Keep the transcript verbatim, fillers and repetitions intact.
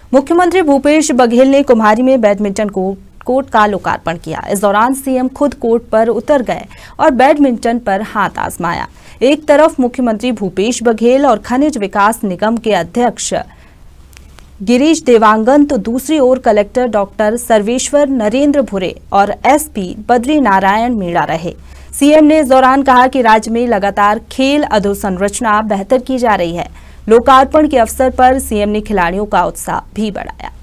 मुख्यमंत्री भूपेश बघेल ने कुम्हारी में बैडमिंटन कोर्ट का लोकार्पण किया। इस दौरान सीएम खुद कोर्ट पर उतर गए और बैडमिंटन पर हाथ आजमाया। एक तरफ मुख्यमंत्री भूपेश बघेल और खनिज विकास निगम के अध्यक्ष गिरीश देवांगन तो दूसरी ओर कलेक्टर डॉक्टर सर्वेश्वर नरेंद्र भुरे और एसपी बद्री नारायण मीणा रहे। सीएम ने इस दौरान कहा कि राज्य में लगातार खेल अधोसंरचना बेहतर की जा रही है। लोकार्पण के अवसर पर सीएम ने खिलाड़ियों का उत्साह भी बढ़ाया।